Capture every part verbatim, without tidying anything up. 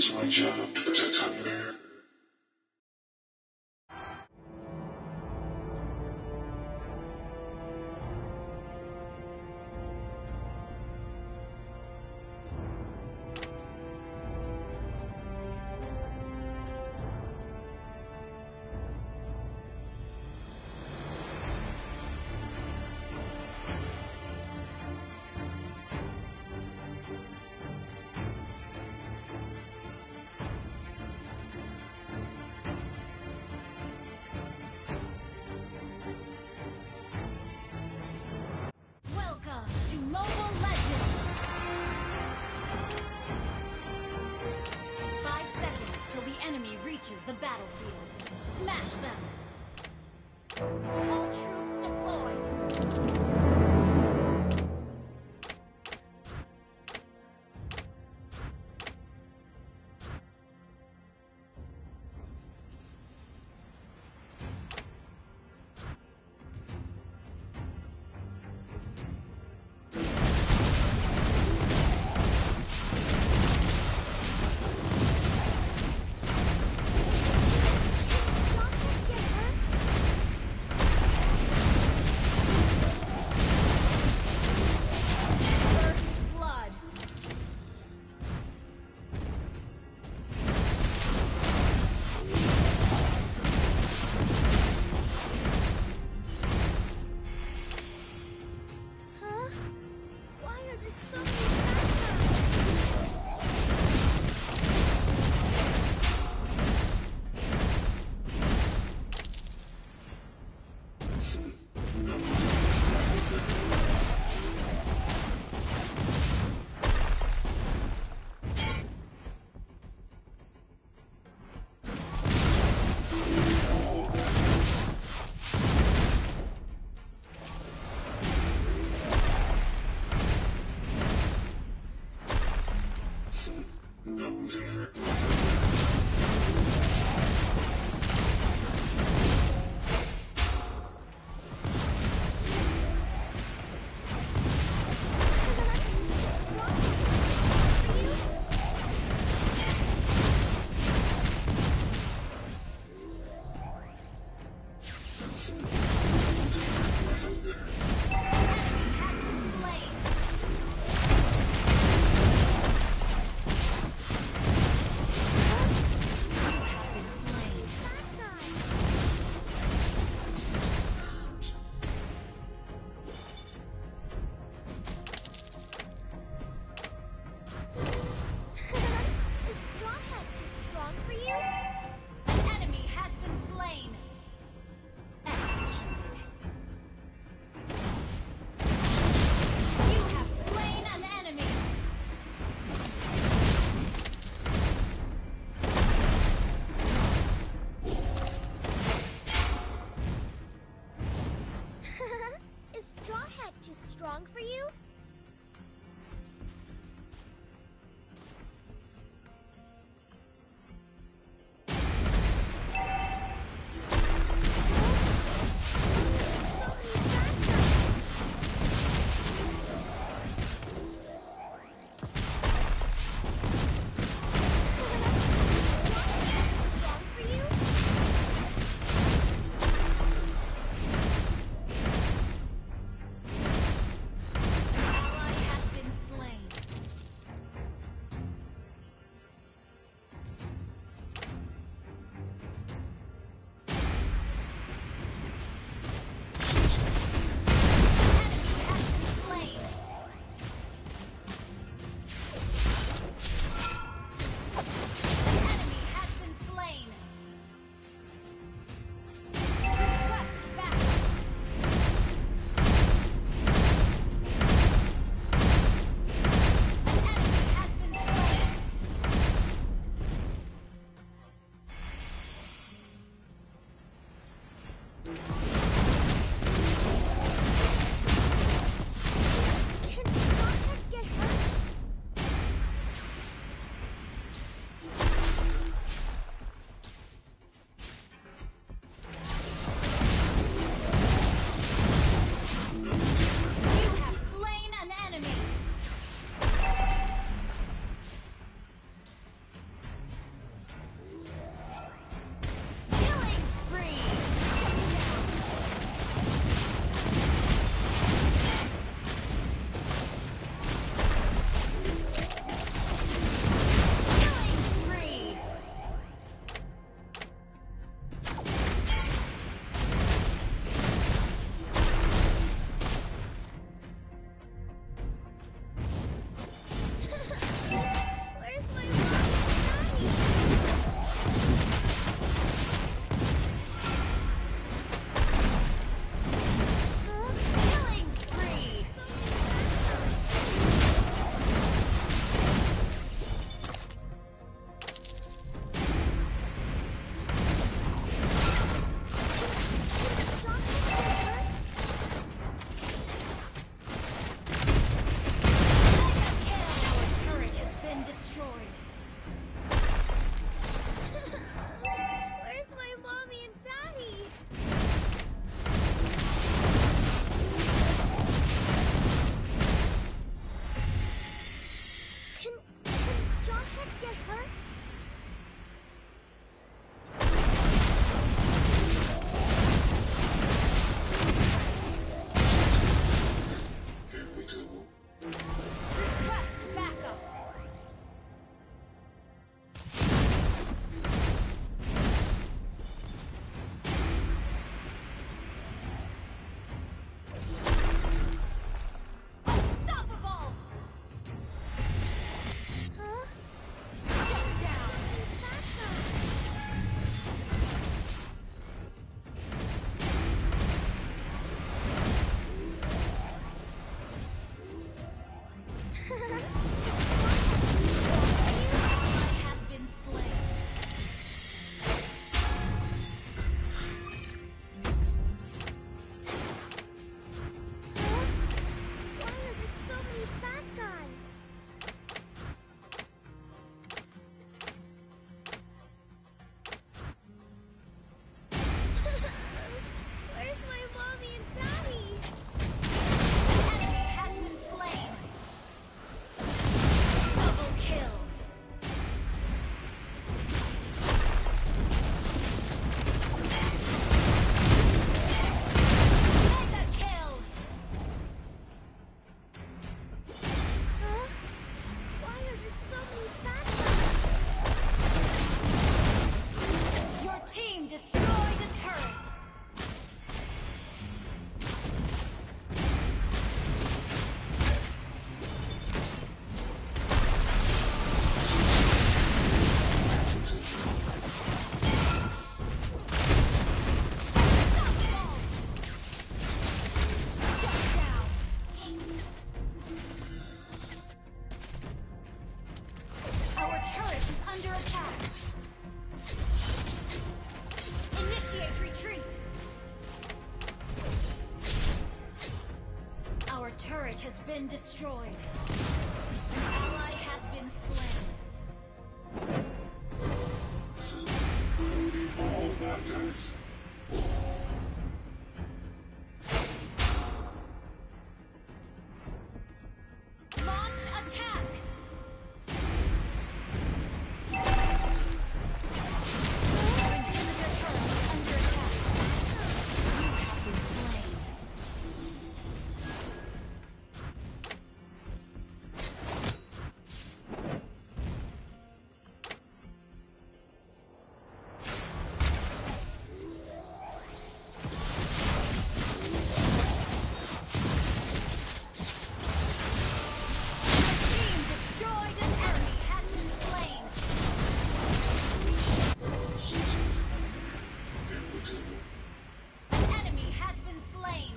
is my job to protect Hunter. Reaches the battlefield. Smash them! All troops deployed! under attack. Initiate retreat. Our turret has been destroyed. An ally has been slain. All bad guys. Launch attack! Your inhibitor turret is under attack. You have been slain. Team destroyed an enemy has been slain. Here we go. An enemy has been slain.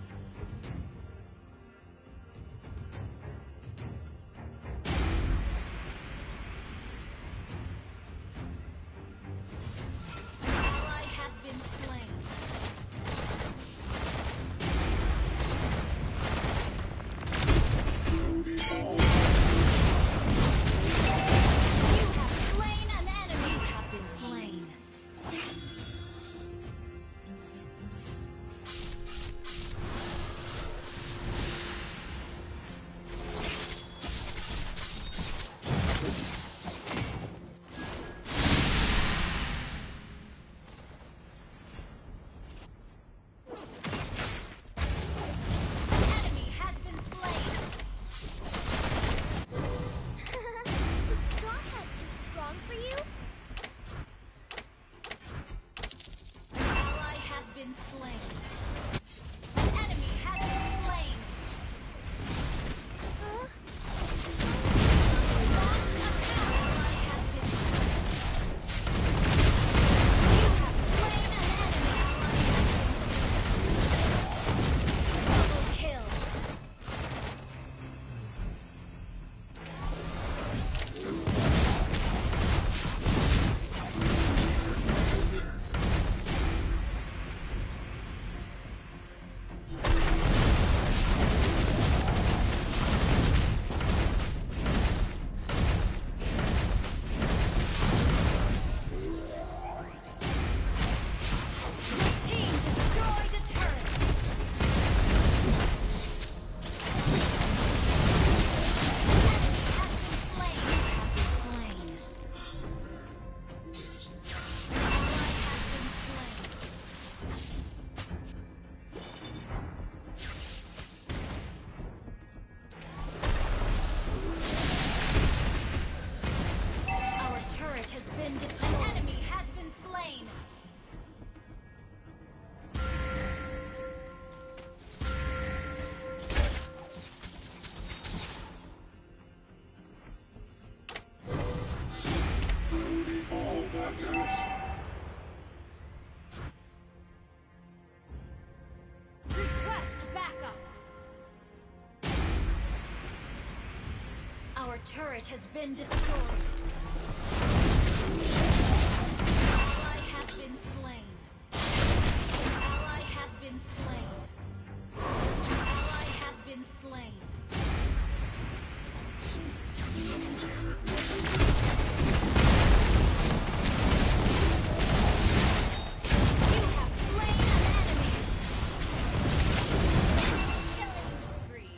An ally has been slain. All You have slain an enemy. You have been slain. An enemy has been slain. Is Jawhead too strong for you? An ally has been slain. An enemy has been slain. Huh? Launch attack. Ally has been slain. You have slain an enemy. Ally has been slain. Double kill. Your team destroyed a turret. Enemy has been slain. You have been slain. An ally has been slain. Our turret has been destroyed. An enemy has been slain. all bad guys. Request backup. Our turret has been destroyed. Ally has been slain. Ally has been slain. Ally has been slain. You have slain an enemy. Killing spree.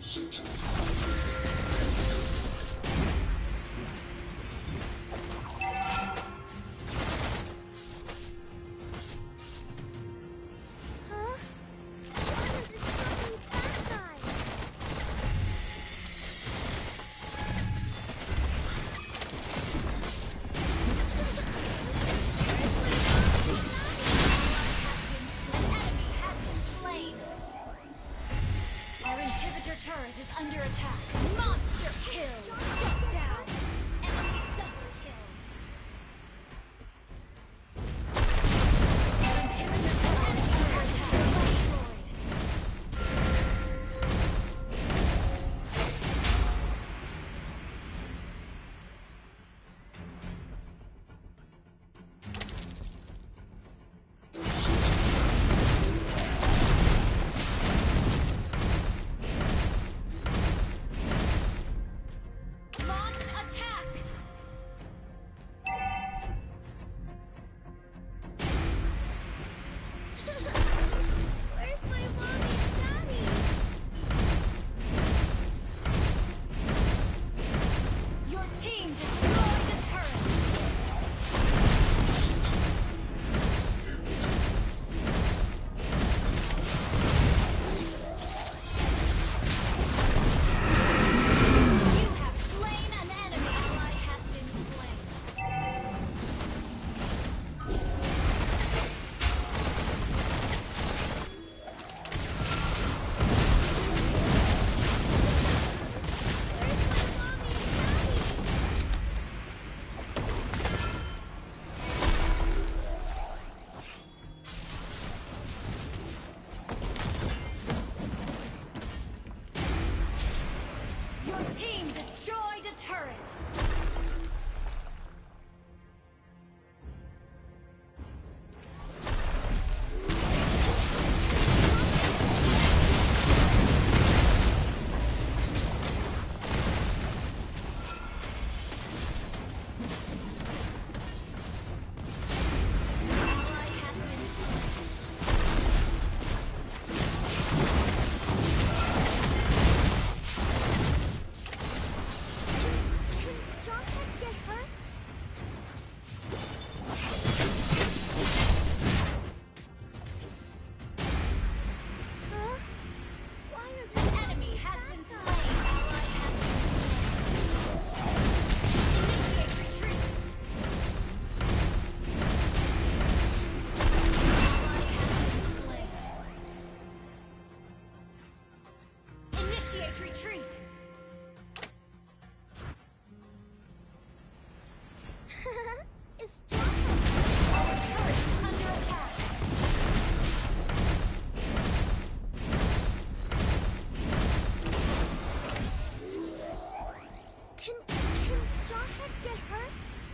Huh? Why are there so many bad guys? An enemy has been slain. Our inhibitor turret is under attack. Monster kill. Shut down. Enemy double kill. Our inhibitor turret is under attack. Destroyed. Launch attack. Where's my mommy and daddy? Your team destroyed the turret. You have slain an enemy. Ally has been slain. Where's my mommy and daddy? Your team destroyed a turret. Ally has been slain. Can Jawhead get hurt? Huh? Why are there An so enemy many has bad been guys? slain. Ally has been slain. Initiate retreat. Ally has been slain. Initiate retreat. Is Jawhead? Our turret is under attack. Can can Jawhead get hurt?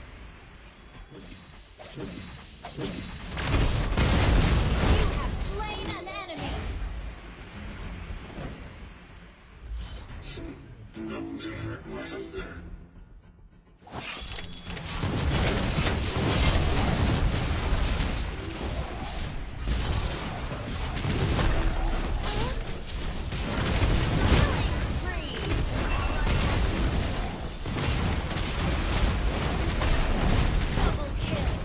You have slain an enemy. Nothing can hurt my hunger. Killing spree. Ally has double kill.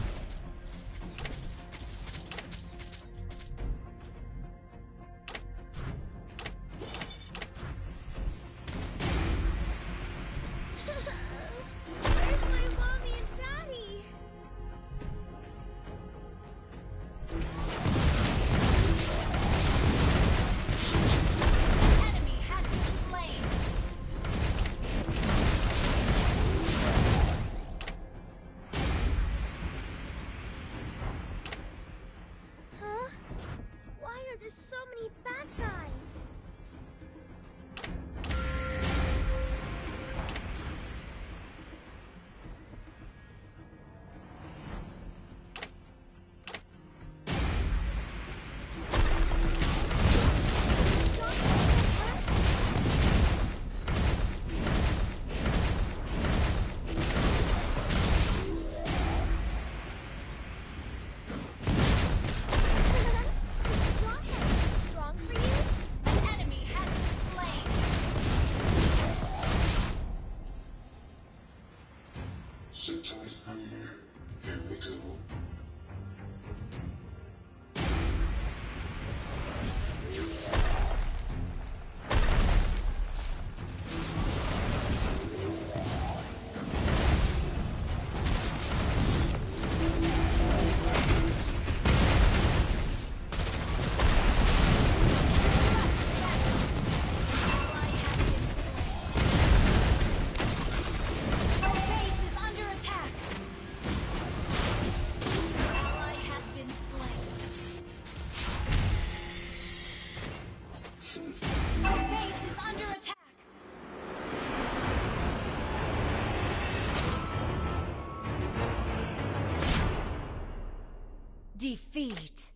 Defeat.